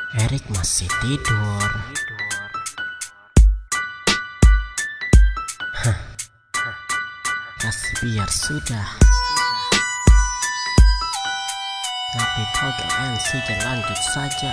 Erik masih tidur. Kasih biar sudah. Tapi program MC lanjut saja.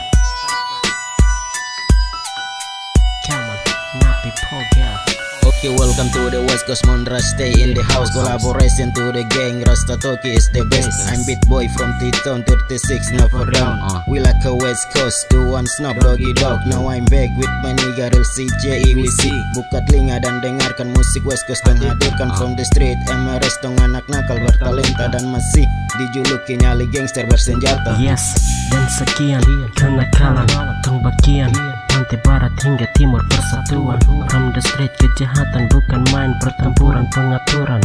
Come on, Napi program. Okay, welcome to the West Coast Mondra. Stay in the house. Collaboration to the gang. Rasta Toki is the best. I'm Beat Boy from T-Town 36 Never Down. We like a West Coast 2-1 Snob Doggy Dog. Now I'm back with my nigga real CJEWC. Buka telinga dan dengarkan musik West Coast yang hadirkan from the street. MRS tong anak nakal bertalenta dan masih dijuluki nyali gangster bersenjata. Yes, dan sekian kenakalan tong bagian pantai barat hingga timur persatuan. From the street kejahatan bukan main pertempuran pengaturan.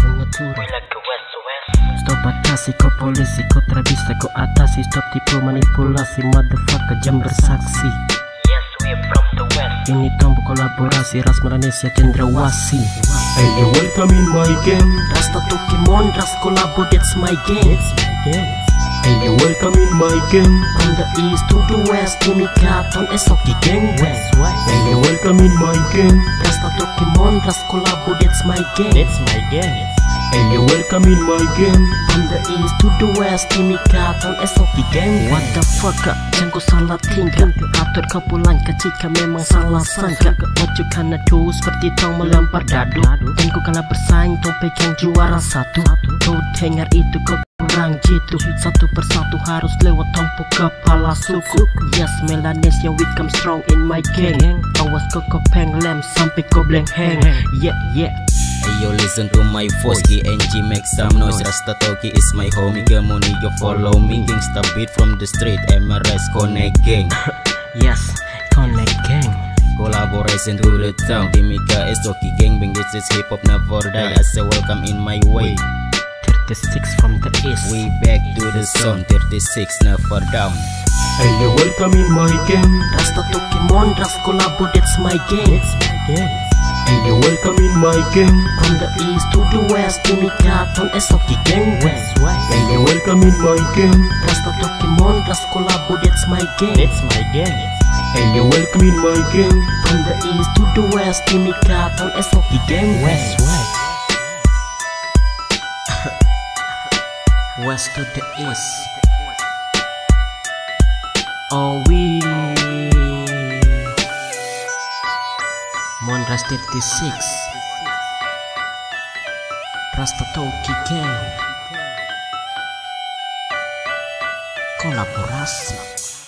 Stop batasi kau polisi, kau tak bisa kau atasi. Stop tipu manipulasi, motherfucker jam bersaksi. Yes, we from the west. Ini tombol kolaborasi Ras Melanesia Cendrawasih. Hey, you welcome in my game. Rasta Toki Mondras collabo, that's my game. Hey, you welcome in my game. From the east to the west, ini katon esoki gang west. Hey, you welcome in my game. Rasta Toki Mondras collabo, that's my game. That's my game. Hey, you welcome in my game. From the east to the west, ini katon esoki gang. What the fuck, jangan kau salah tingkah. Atur kau pulang jika memang salah sangka. Maju karena tuh seperti tong melempar dadu. Dan kau kalah bersaing, tong pegang juara satu. Kau dengar itu kau kurang jitu. Satu persatu harus lewat tompok kepala suku. Yes, Melanesia we come strong in my gang. Awas kau penglem sampai kau blank hang. Yeah, yeah. Hey yo, listen to my voice. GNG make some noise. Rasta Toki is my homie. Come on, you follow me. Gangsta beat from the street. MRS Connect Gang. Yes, Connect Gang. Collaboration to the town. Timika is Toki Gang. Bang, this is hip hop never die. I say welcome in my way. 36 from the east. We back to the zone. 36 never down. Hey, you welcome in my game. Rasta Toki Mondras collabo, that's my game. Hey, you welcome in my game. From the east to the west, ini katon esoki gang west. Hey, you welcome in my game. Rasta Toki Mondras collabo, that's my game. That's my game. Hey, you welcome in my game. From the east to the west, ini katon esoki gang west. West to the east. Oh we Mondras 36 Rasta Toki Gang kolaborasi.